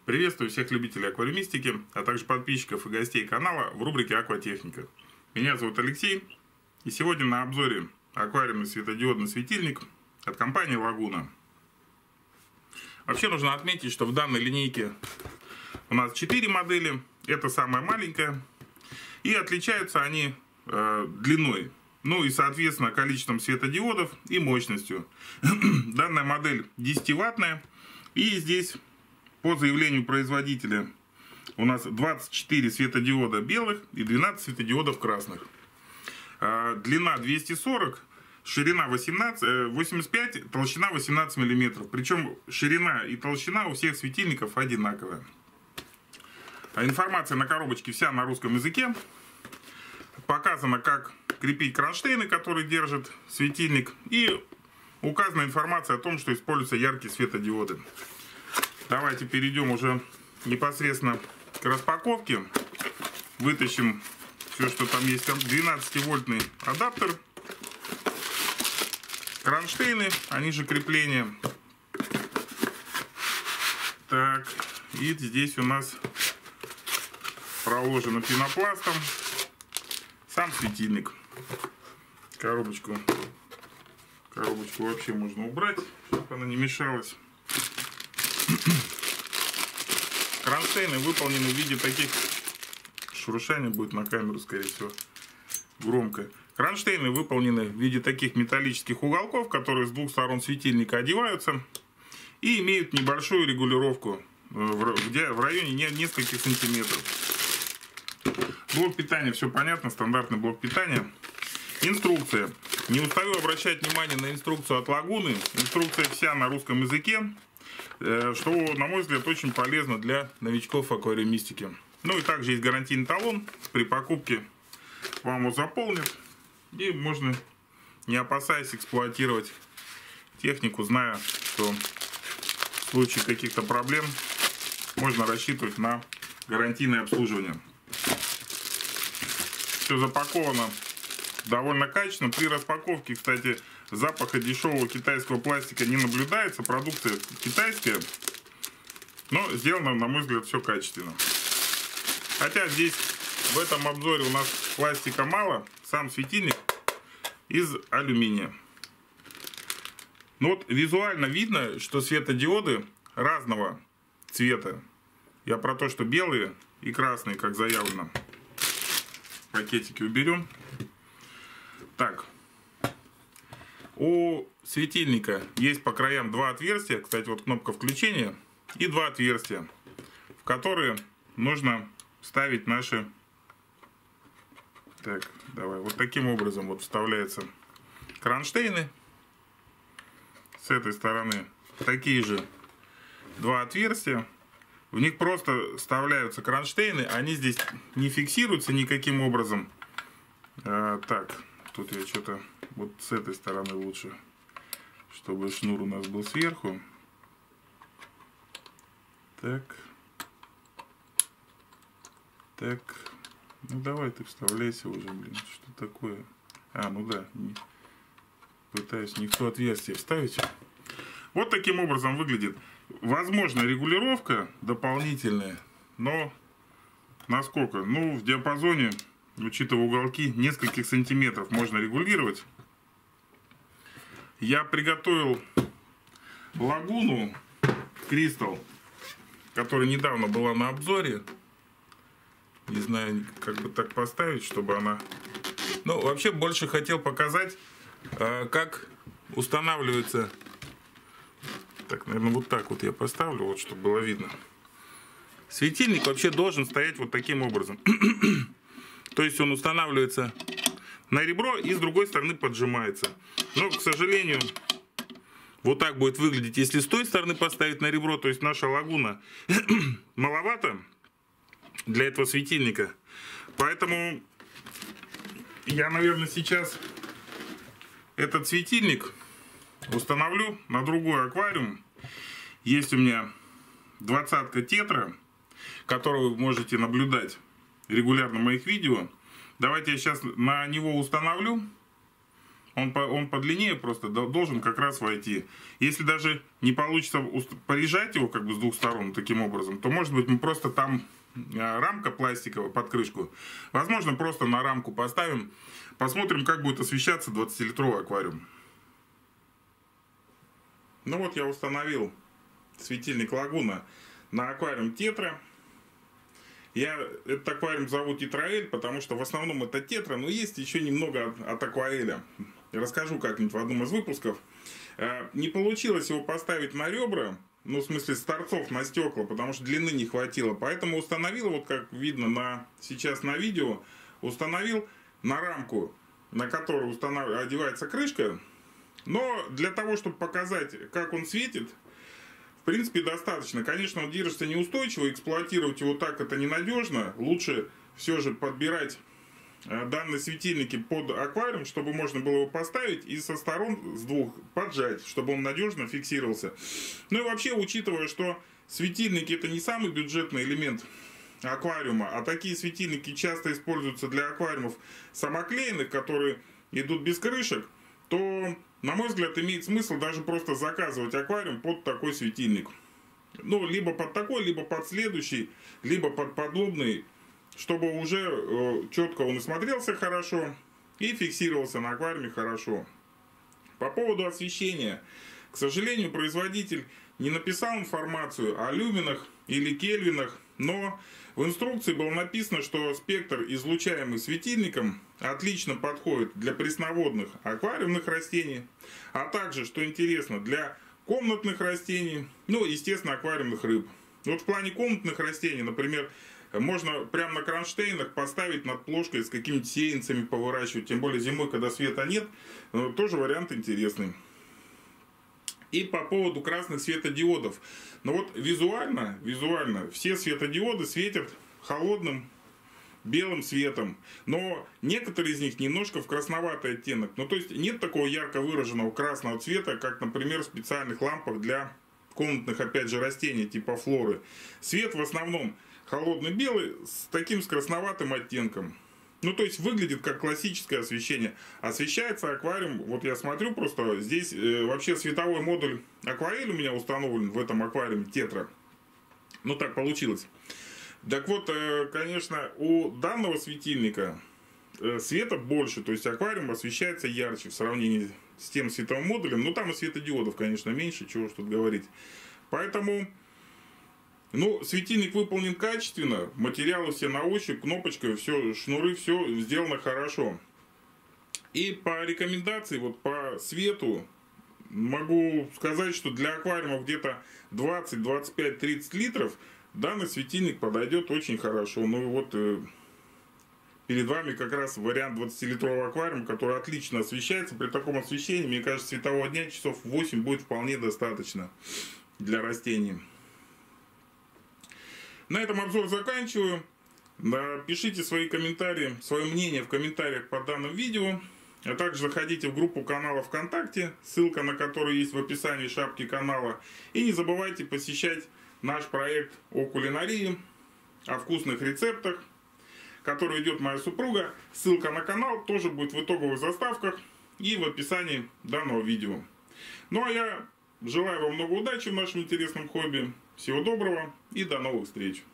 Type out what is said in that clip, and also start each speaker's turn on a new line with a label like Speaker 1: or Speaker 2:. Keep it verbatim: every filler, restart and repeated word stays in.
Speaker 1: Приветствую всех любителей аквариумистики, а также подписчиков и гостей канала в рубрике «Акватехника». Меня зовут Алексей, и сегодня на обзоре аквариумный светодиодный светильник от компании Лагуна. Вообще нужно отметить, что в данной линейке у нас четыре модели, это самая маленькая, и отличаются они э, длиной, ну и соответственно количеством светодиодов и мощностью. Данная модель десятиваттная, и здесь по заявлению производителя у нас двадцать четыре светодиода белых и двенадцать светодиодов красных. Длина двести сорок, ширина восемнадцать, восемьдесят пять, толщина восемнадцать миллиметров. Причем ширина и толщина у всех светильников одинаковая. Информация на коробочке вся на русском языке. Показано, как крепить кронштейны, которые держит светильник. И указана информация о том, что используются яркие светодиоды. Давайте перейдем уже непосредственно к распаковке. Вытащим все, что там есть. двенадцативольтный адаптер, кронштейны, они же крепления. Так, и здесь у нас проложено пенопластом сам светильник. Коробочку, коробочку вообще можно убрать, чтобы она не мешалась. Кронштейны выполнены в виде таких... Шуршание будет на камеру, скорее всего, громко. Кронштейны выполнены в виде таких металлических уголков, которые с двух сторон светильника одеваются и имеют небольшую регулировку в районе нескольких сантиметров. Блок питания, все понятно, стандартный блок питания. Инструкция. Не устаю обращать внимание на инструкцию от Лагуны. Инструкция вся на русском языке, что, на мой взгляд, очень полезно для новичков аквариумистики. Ну и также есть гарантийный талон. При покупке вам его заполнят. И можно, не опасаясь, эксплуатировать технику, зная, что в случае каких-то проблем можно рассчитывать на гарантийное обслуживание. Все запаковано довольно качественно. При распаковке, кстати, запаха дешевого китайского пластика не наблюдается. Продукция китайская, но сделано, на мой взгляд, все качественно. Хотя здесь в этом обзоре у нас пластика мало, сам светильник из алюминия. Но вот визуально видно, что светодиоды разного цвета. Я про то, что белые и красные, как заявлено. Пакетики уберем. Так. У светильника есть по краям два отверстия. Кстати, вот кнопка включения. И два отверстия, в которые нужно ставить наши... Так, давай. Вот таким образом вот вставляются кронштейны. С этой стороны такие же два отверстия. В них просто вставляются кронштейны. Они здесь не фиксируются никаким образом. А, так, тут я что-то... Вот с этой стороны лучше, чтобы шнур у нас был сверху. Так. Так. Ну давай ты вставляйся уже, блин. Что такое? А, ну да. Не... Пытаюсь не в то отверстие вставить. Вот таким образом выглядит. Возможно, регулировка дополнительная. Но насколько? Ну, в диапазоне, учитывая уголки, нескольких сантиметров можно регулировать. Я приготовил Лагуну Crystal, которая недавно была на обзоре. Не знаю, как бы так поставить, чтобы она... Ну, вообще больше хотел показать, как устанавливается... Так, наверное, вот так вот я поставлю, вот, чтобы было видно. Светильник вообще должен стоять вот таким образом. То есть он устанавливается на ребро и с другой стороны поджимается. Но, к сожалению, вот так будет выглядеть, если с той стороны поставить на ребро. То есть наша Лагуна маловато для этого светильника. Поэтому я, наверное, сейчас этот светильник установлю на другой аквариум. Есть у меня двадцатка тетра, которую вы можете наблюдать регулярно в моих видео. Давайте я сейчас на него установлю. Он, по, он подлиннее просто должен как раз войти. Если даже не получится порежать его как бы с двух сторон таким образом, то может быть мы просто там рамка пластиковая под крышку. Возможно, просто на рамку поставим. Посмотрим, как будет освещаться двадцатилитровый аквариум. Ну вот я установил светильник Лагуна на аквариум Тетра. Я этот аквариум зову Тетраэль, потому что в основном это Тетра, но есть еще немного от, от Акваэля. Расскажу как-нибудь в одном из выпусков. Не получилось его поставить на ребра, ну в смысле с торцов на стекла, потому что длины не хватило. Поэтому установил, вот как видно на, сейчас на видео, установил на рамку, на которую установ... одевается крышка. Но для того, чтобы показать, как он светит, в принципе, достаточно. Конечно, он держится неустойчиво, эксплуатировать его так это ненадежно. Лучше все же подбирать данные светильники под аквариум, чтобы можно было его поставить и со сторон, с двух, поджать, чтобы он надежно фиксировался. Ну и вообще, учитывая, что светильники это не самый бюджетный элемент аквариума, а такие светильники часто используются для аквариумов самоклеенных, которые идут без крышек, то, на мой взгляд, имеет смысл даже просто заказывать аквариум под такой светильник. Ну, либо под такой, либо под следующий, либо под подобный, чтобы уже э, четко он и смотрелся хорошо, и фиксировался на аквариуме хорошо. По поводу освещения. К сожалению, производитель не написал информацию о люменах или кельвинах, но в инструкции было написано, что спектр, излучаемый светильником, отлично подходит для пресноводных аквариумных растений, а также, что интересно, для комнатных растений, ну, естественно, аквариумных рыб. Вот в плане комнатных растений, например, можно прямо на кронштейнах поставить над плошкой с какими-то сеянцами поворачивать, тем более зимой, когда света нет, тоже вариант интересный. И по поводу красных светодиодов. Но вот визуально, визуально все светодиоды светят холодным белым светом. Но некоторые из них немножко в красноватый оттенок. Ну то есть нет такого ярко выраженного красного цвета, как, например, в специальных лампах для комнатных, опять же, растений типа флоры. Свет в основном холодный белый с таким с красноватым оттенком. Ну, то есть выглядит как классическое освещение. Освещается аквариум, вот я смотрю просто, здесь э, вообще световой модуль Акваэль у меня установлен в этом аквариуме Тетра. Ну, так получилось. Так вот, э, конечно, у данного светильника э, света больше, то есть аквариум освещается ярче в сравнении с тем световым модулем. Ну, там и светодиодов, конечно, меньше, чего ж тут говорить. Поэтому... Ну, светильник выполнен качественно, материалы все на ощупь, кнопочка, все, шнуры, все сделано хорошо. И по рекомендации, вот по свету, могу сказать, что для аквариума где-то двадцать, двадцать пять, тридцать литров данный светильник подойдет очень хорошо. Ну и вот э, перед вами как раз вариант двадцатилитрового аквариума, который отлично освещается. При таком освещении, мне кажется, светового дня часов восемь будет вполне достаточно для растений. На этом обзор заканчиваю. Пишите свои комментарии, свое мнение в комментариях под данным видео. А также заходите в группу канала ВКонтакте, ссылка на которую есть в описании шапки канала. И не забывайте посещать наш проект о кулинарии, о вкусных рецептах, который ведет моя супруга. Ссылка на канал тоже будет в итоговых заставках и в описании данного видео. Ну а я желаю вам много удачи в нашем интересном хобби. Всего доброго и до новых встреч!